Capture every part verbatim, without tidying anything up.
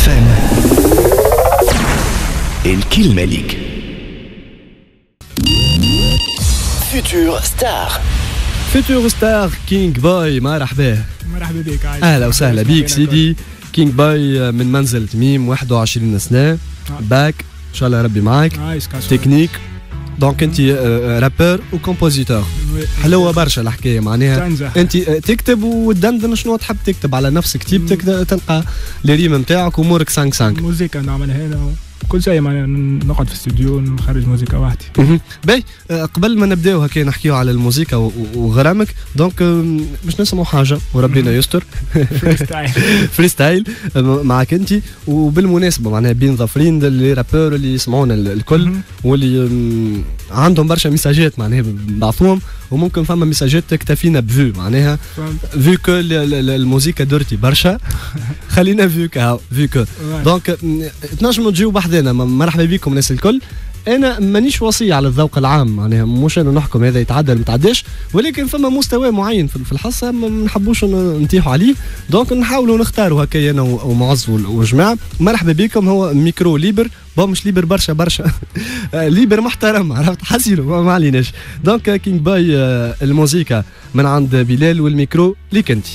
اف ام. الكلمة ليك. فيوتور ستار. فيوتور ستار كينج باي، مرحبا. مرحبا بك. اهلا وسهلا بيك سيدي. كينج باي من منزل تميم، واحد وعشرين سنة، باك ان شاء الله ربي معك. تكنيك دونك انت رابر وكومبوزيتور. حلوه برشا الحكايه، معناها انت تكتب وتدندن شنو تحب تكتب على نفسك، تجيب تلقى الريم نتاعك وامورك خمسة خمسة. موسيقى نعملها هنا كل شيء، معناها نقعد في الاستوديو نخرج موسيقى وحدي. باهي، قبل ما نبداو هكا نحكيو على الموسيقى وغرامك، دونك باش نسمعوا حاجه وربنا يستر. فريستايل فريستايل معك انت. وبالمناسبه معناها بين ظافرين اللي رابور اللي يسمعونا الكل واللي عندهم برشا ميساجات معناها بعثوهم، وممكن فما ميساجات تكتفينا بفيو، معناها فيو كو الموسيقى درتي برشا خلينا فيو كا فيو كو. دونك تنجموا تجيو بحذانا. مرحبا بكم الناس الكل. انا مانيش وصي على الذوق العام، معناها مش انا نحكم هذا يتعدى ولا ما يتعداش، ولكن فما مستوى معين في الحصه ما نحبوش نطيحوا عليه، دونك نحاولوا نختاروا هكا انا ومعز والجماعه. مرحبا بكم. هو ميكرو ليبر، بون مش ليبر برشا برشا ليبر محترم، عرفت حسيلو ما عليناش. دونك كينج باي الموسيقى من عند بلال والميكرو ليك انت.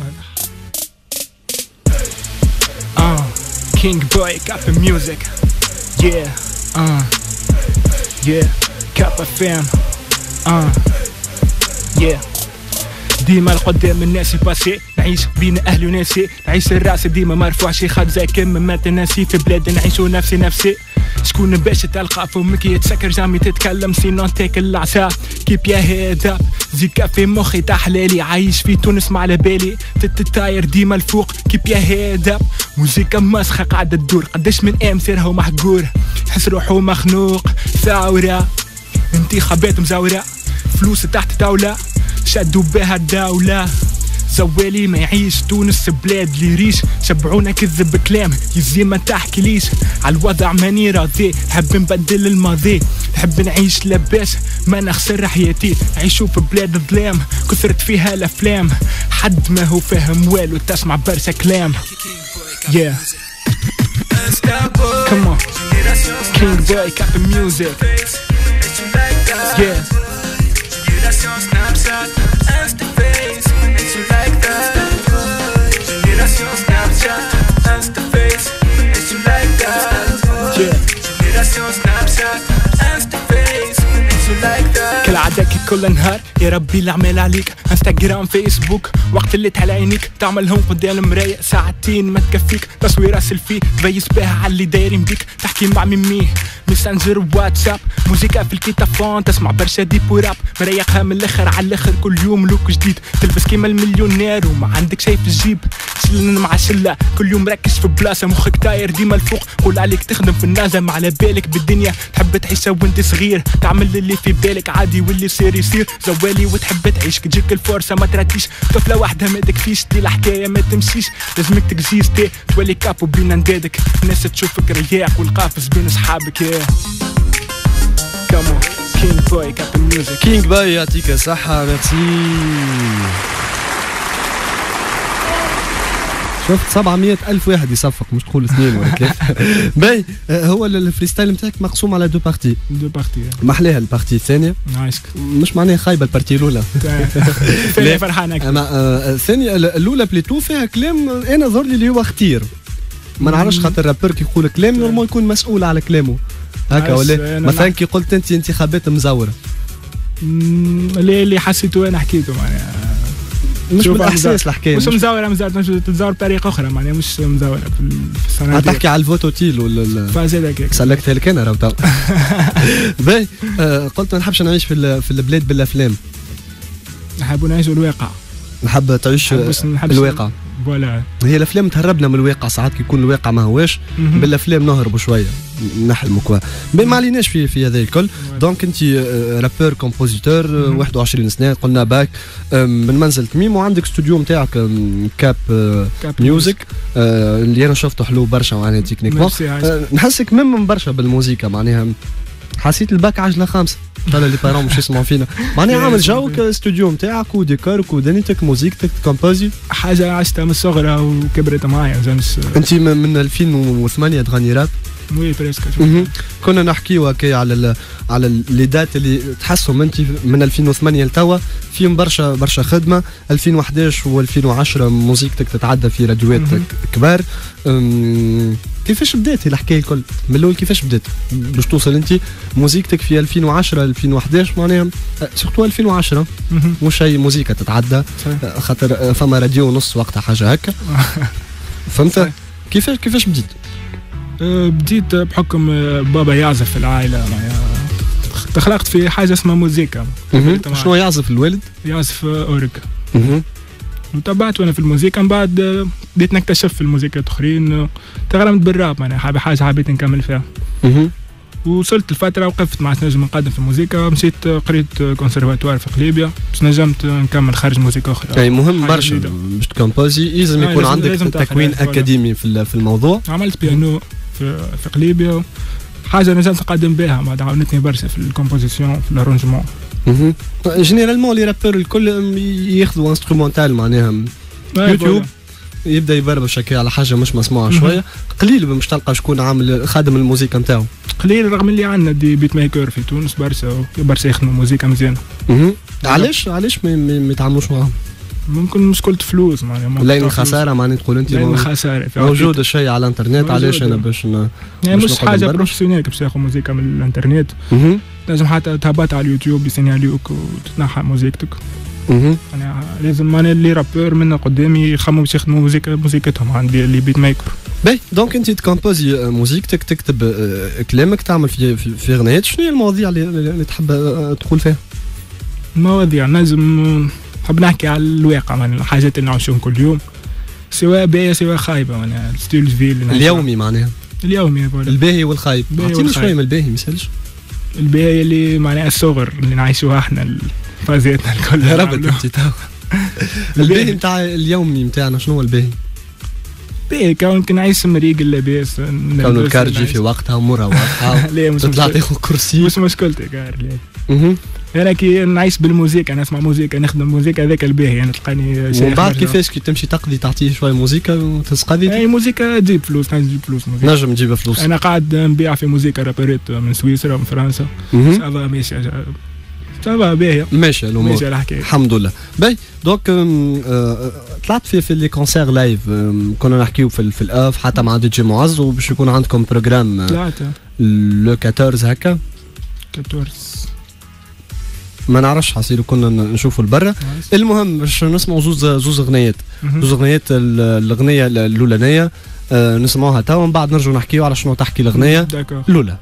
اه كينج باي كاب ميوزك. يا اه يا كاب فام. اه يا ديما القدام الناس باسي، نعيش بين اهلي وناسي، نعيش الراس ديما مرفوع شي خد زي كم مات ناسي، في بلاد نعيشو نفسي نفسي. شكون باش تلقى فمك يتسكر جامي تتكلم سينو تاكل العشاء كيب يا هذا زيكا في مخي تحلالي، عايش في تونس ما على بالي، تتطاير ديما الفوق كيب يا هذا. موسيقى مسخة قاعدة تدور، قداش من ايام سيرها ومحقور، حس روحو مخنوق ثورة، انتخابات مزورة، فلوس تحت طاولة شدوا بها الدولة. زوالي ما يعيش تونس بلاد لي ريش، شبعونا كذب كلام يزي ما تحكي ليش، على الوضع ماني راضي، نحب نبدل الماضي، نحب نعيش لاباس ما نخسر حياتي، نعيشو في بلاد ظلام كثرت فيها الافلام، حد ما هو فاهم والو تسمع برشا كلام. yeah come on King Boy Cap Music. yeah Snapchat, Insta Face, it's you like that. Génération Snapchat, Insta Face, it's you like that. Génération Snapchat, Insta Face, it's you like that. كل عادك كل نهار يا ربي العمال عليك، انستغرام فيسبوك وقت اللي تحل عينيك، تعملهم قدام المراية ساعتين ما تكفيك، تصويرة سيلفي تبيس بها على اللي دايرين بيك، تحكي مع ميمي ميسنجر واتساب، موسيقى في الكيتافون تسمع برشا ديب وراب، مريقها من الاخر على الاخر كل يوم لوك جديد، تلبس كيما المليونير وما عندك شي في الجيب، شلن مع شلة كل يوم مركز في بلاصة، مخك داير ديما الفوق، قول عليك تخدم في النازة ما على بالك بالدنيا، تحب تعيشها وانت صغير، تعمل اللي في بالك عادي واللي يصير يصير، زوالي وتحب تعيش كتجيك الفرصة ما تراتيش، طفلة واحدة ما تكفيش دي الحكاية ما تمشيش، لازمك تكزيستي تولي كابو بين ندادك، الناس تشوفك رياق والقافز بين صحابك. يا كامو كينج باي كاب ميوزك. كينج باي يعطيك الصحة، ميرسي. شفت سبعمية ألف واحد يصفق، مش تقول اثنين ولا ثلاثة. باهي، هو الفريستايل نتاعك مقسوم على دو بارتي. دو بارتي. محلاها البارتي الثانية. عايشك. مش معناها خايبة البارتي الأولى. الثانية فرحانة أكثر. الثانية الأولى بليتو فيها كلام أنا ظهر لي اللي هو اختير. ما نعرفش خاطر الرابر كي يقول كلام نورمال يكون مسؤول على كلامه. هكا ولا مثلا كي قلت أنت انتخابات مزورة. اللي اللي حسيته أنا حكيته معناها. مش بالاحساس الحكايه، مش مزوره مزوره تتزور بطريقه اخرى معناها مش مزوره في الصناديق. تحكي على الفوتوتيل ولا فازيد هكاك سلكتها لك انا راهو. باهي، قلت ما نحبش نعيش في في البلاد بالافلام، نحب نعيش الواقع، نحب تعيش الواقع. فوالا هي الافلام تهربنا من الواقع ساعات، كي يكون الواقع ما هواش بالافلام نهربوا شويه نحلموا كوا، ما عليناش في في هذا الكل. دونك انت رابور كومبوزيتور واحد وعشرين سنه، قلنا باك من منزل تميم، وعندك استوديو نتاعك كاب ميوزك اللي انا شفته حلو برشا معناها تكنيكمون. نحسك مم برشا بالموسيقى، معناها حسيت الباك عجله خمسه قال لي بارون مش يسمعوا فينا معناها عامل جوك استوديو نتاعك وديكورك ودنيتك موزيكتك كومبوزي حاجه عشتها من الصغر وكبرت معايا زنس. انت من ألفين وثمانية تغني راب؟ وي بريسك. كنا نحكيو هكا على ال على لي دات اللي تحسهم انت من ألفين وثمانية لتوا فيهم برشا برشا خدمه. ألفين وأحد عشر وألفين وعشرة موزيكتك تتعدى في راديوات كبار. كيفاش بدات الحكايه الكل من الاول؟ كيفاش بدات باش توصل انت موزيكتك في ألفين وعشرة ألفين وأحد عشر معناها سورتو ألفين وعشرة مش هي موزيكا تتعدى خاطر فما راديو نص وقتها حاجه هكا فهمت؟ كيفاش كيفاش بديت؟ بديت بحكم بابا يعزف في العائله تخلقت في حاجه اسمها موزيكا. شنو يعزف الوالد؟ يعزف اوريكا. وتابعت وانا في الموسيقى. من بعد بديت نكتشف في الموسيقى اخرين تغرمت بالراب معناها حابب حاجه حبيت نكمل فيها. وصلت الفتره وقفت مع نجم نقدم في الموسيقى مشيت قريت كونسرفاتوار في قليبيا باش نجمت نكمل خارج موسيقى اخرى. اي مهم برشا باش تكومبوزي لازم يكون عندك تكوين اكاديمي في في الموضوع. عملت بيانو في في قليبيا حاجه نجمت نقدم بها ما عاونتني برشا في الكومبوزيسيون في الارونجمون. اها جينيرالمون لي رابور الكل ياخذوا انسترومونتال معناها يوتيوب يبدا يبربش هكا على حاجه مش مسموعه شويه قليل باش تلقى شكون عامل خادم الموسيقى نتاعو قليل رغم اللي عندنا دي بيت ميكر في تونس برشا برشا يخدموا موسيقى مزيانه. علاش علاش ما يتعاملوش معاهم؟ ممكن مشكلة فلوس معناها لين الخسارة معناها تقول أنت لين الخسارة موجود الشيء على الانترنت علاش أنا باش ن... يعني مش حاجة بروفيسيونيل باش تاخذ موسيقى من الانترنت لازم حتى تهبط على اليوتيوب يسني عليك وتتنحى موسيقتك. يعني لازم معناها اللي رابور منا قدامي يخمموا باش يخدموا موسيقى موسيقتهم عندي اللي بيت ميكر. باهي دونك أنت تكومبوزي موسيقتك تكتب كلامك تعمل في في أغنيات. شنو هي المواضيع اللي تحب تقول فيها؟ المواضيع لازم نحب نحكي على الواقع معناها الحاجات اللي نعيشهم كل يوم سواء باهية سواء خايبة معناها ستيل فيل اليومي معناها اليومي الباهي والخايب. اعطيني شوية من الباهي ما يسالش. الباهي اللي معناها الصغر اللي نعيشوها احنا فازاتنا الكل يا رب انت تو الباهي نتاع اليومي نتاعنا شنو هو الباهي؟ باهي كونك نعيش مريق اللاباس كون الكارجي في وقتها ومرة واضحة تطلع تاخذ كرسي مش مشكلتي كار ليه انا كي نعيش بالموسيقى نسمع موسيقى نخدم موسيقى هذاك الباهي انا تلقاني ومن بعد كيفاش كي تمشي تقضي تعطيه شويه موسيقى وتسقضي اي موسيقى تجيب فلوس نجم تجيب فلوس موسيقى نجم تجيب فلوس. انا قاعد نبيع في موسيقى رابريت من سويسرا من فرنسا سافا ماشي سافا باهي ماشي الامور ماشي الحكايه الحمد لله. باهي دونك طلعت في في لي كونسير لايف كنا نحكيو في في الاف حتى مع دي جي معز وباش يكون عندكم بروجرام لو أربعطاش هكا أربعطاش ما نعرفش حصير كنا نشوفوا البرة. المهم باش نسمعوا زوز زوز اغنيات زوز اغنيات الاغنيه الاولانيه أه نسمعوها توا ومن بعد نرجعوا نحكيو على شنو تحكي الاغنيه الاولى.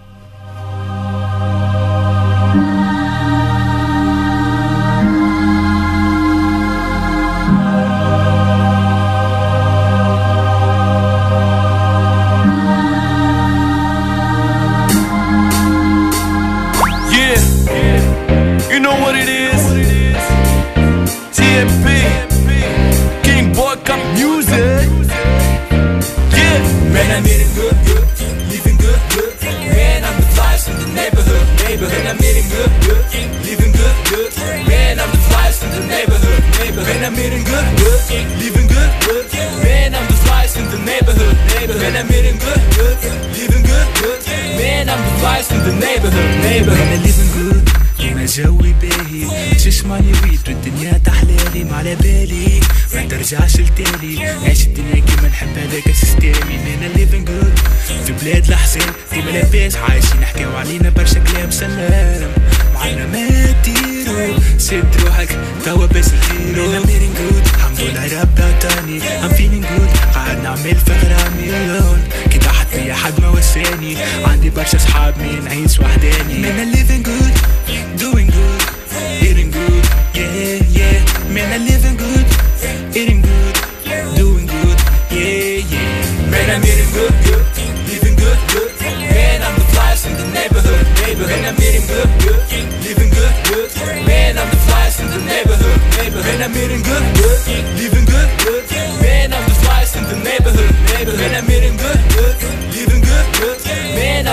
جوي باهي تسمعني بيت والدنيا تحلالي ما على بالي ما ترجعش لتالي عيش الدنيا كيما نحب هذاك سيستمي من الليفين جود في بلاد الحسين ديما لاباس عايشين نحكيو علينا برشا كلام سلام معانا ما تديرو سد روحك توا بس تديرو انا ميرين جود الحمد لله رب عطاني I'm feeling good قاعد نعمل في غرامي الون كي ضحت بيا حد ما وساني عندي برشا صحاب مين نعيش وحداني من الليفين جود doing good eating good yeah yeah man I'm living good eating good doing good yeah yeah man I'm eating good good living good good man I'm the flyest in the neighborhood neighborhood man I'm eating good good living good good man I'm the flyest in the neighborhood neighborhood man I'm eating good good living good good man I'm the flyest in the neighborhood neighborhood man I'm eating good good living good good man I'm the flyest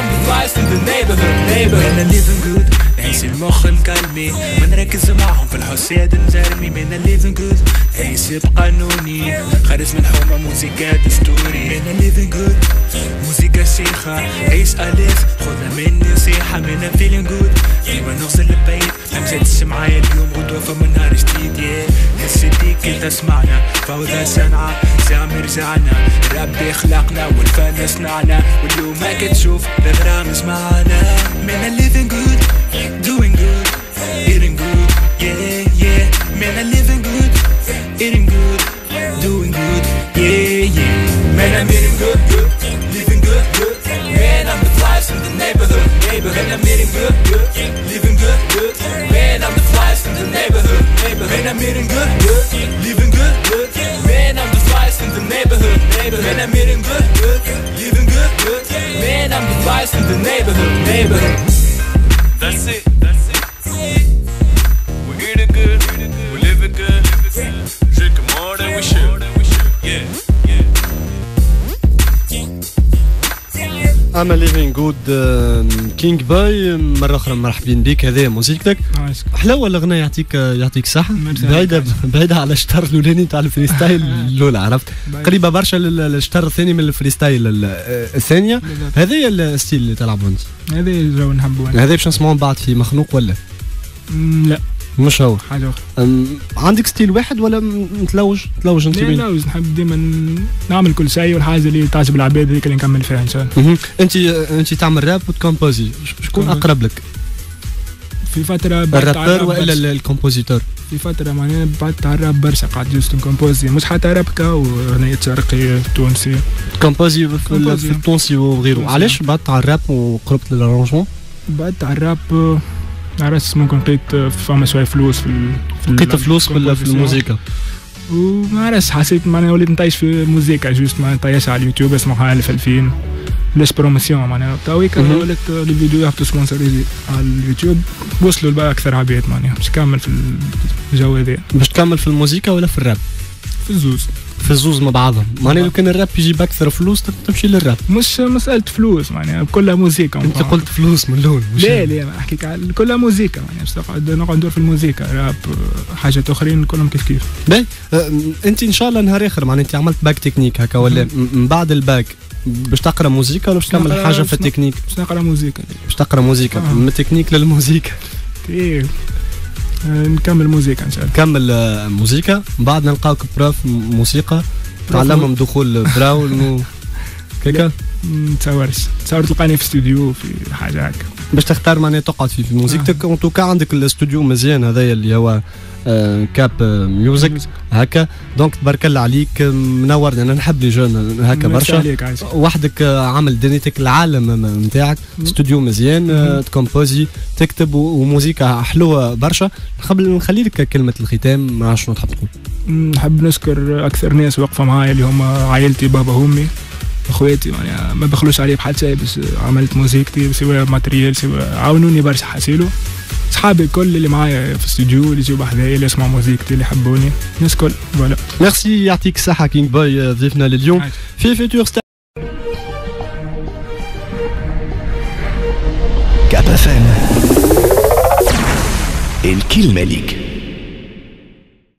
flies in the neighborhood neighborhood أنا living good نعيش المخ مكلمي ما نركز معهم في الحساد نجرمي من living good نعيش بقانوني خارج من حومة موسيقى دستوري أنا living good موسيقى شيخة عيش أليف خذها مني نصيحة من feeling good ديما نغسل البيت ما مشيتش معايا اليوم غدوة فمن نهار جديد هالسيديك كي تسمعنا فوضى صنعة زعما رجعنا ربي خلقنا والفن صنعنا واليوم ما كتشوف الغرام معانا من living good doing good eating good yeah yeah man I'm living good eating good doing good yeah yeah man I'm eating good good living good good man I'm the flies in the neighborhood neighborhood I'm eating good good living good good man I'm the flies in the neighborhood neighborhood man I'm eating good good living good good man I'm the flies in the neighborhood neighborhood man I'm eating good good living good good man I'm the flies in the neighborhood neighborhood That's it, that's it. We're eating good, we're living good, drinking more than we should. Yeah, yeah. I'm a living good كينج باي مرة أخرى مرحبين بك. هذه موسيقتك حلوة الأغنية يعطيك يعطيك صحة. بعيدة بعيدة على الشطر الأولاني تاع الفريستايل الأولى عرفت قريبة برشا للشطر الثاني من الفريستايل الثانية. هذه الستيل اللي تلعبوا أنت. هذه جو نحبوا. هذه باش نسمعوا بعد في مخنوق ولا؟ لا مش هو حاجة أخرى. عندك ستيل واحد ولا متلوج تلوج انت بين؟ نلوج نحب ديما نعمل كل شيء والحاجة اللي تعجب العباد هذيك اللي نكمل فيها إن شاء الله. أنت أنت تعمل راب وتكومبوزي شكون أقرب لك؟ في فترة الرابر ولا الكومبوزيتور؟ في فترة معناها بعدت على الراب برشا قاعد جوست نكومبوزي مش حتى رابكا وأغنية شرقية تونسية. كومبوزي في التونسي وغيره. علاش بعدت على الراب وقربت للارونجمون؟ بعدت على الراب عرفت ممكن لقيت فما شوية فلوس في لقيت فلوس في الموسيقى وما عرفت حسيت معناها وليت نطيش في موسيقى جوست ما نطيش على اليوتيوب اسمعها ألف ألفين ليش بروموسيون معناها تاويك وليت لي فيديو يهبطوا سبونسريزي على اليوتيوب وصلوا لبقى أكثر عباد معناها باش نكمل في الجو هذا. باش تكمل في الموسيقى ولا في الراب؟ في الزوز في الزوز مع بعضهم معناها لو كان الراب يجيب اكثر فلوس تمشي للراب. مش مساله فلوس معناها كلها موسيقى. انت قلت فلوس من الاول. لا لا ما احكيك على كلها موسيقى معناها باش نقعد نقعد ندور في الموسيقى راب حاجات اخرين كلهم كيف كيف. باهي أه انت ان شاء الله نهار اخر معناها انت عملت باك تكنيك هكا ولا من بعد الباك باش تقرا موسيقى ولا باش تعمل حاجه في التكنيك؟ باش نقرا موسيقى. باش تقرا موسيقى آه. من التكنيك للموسيقى. ايه نكمل موسيقى ان شاء الله. نكمل موسيقى بعد نلقاوك بروف موسيقى تعلمهم دخول براون و كيكا. تصورش تصور تلقاني في استوديو في حاجه هكا باش تختار معناها تقعد في, في موسيقتك. آه. انتو كان عندك الاستوديو مزيان هذايا اللي هو آه كاب آه ميوزك هكا دونك تبارك الله عليك منور. انا نحب لي جون هكا برشا وحدك آه عامل دنيتك العالم نتاعك استوديو مزيان آه تكومبوزي تكتب وموسيقى حلوه برشا. نخلي لك كلمه الختام ما شنو تحب تقول؟ نحب نشكر اكثر ناس واقفه معايا اللي هم عائلتي بابا وامي اخواتي يعني ما بخلوش علي بحال شيء بس عملت موسيقتي سواء ماتريال سواء عاونوني برشا حسيلو. صحابي الكل اللي معايا في الاستوديو اللي يجيو بحذايا اللي يسمعوا موسيقتي اللي يحبوني الناس الكل فوالا. ميرسي يعطيك الصحة كينج باي ضيفنا لليوم في فيتور ستار. كاب اف ام الكلمة ليك.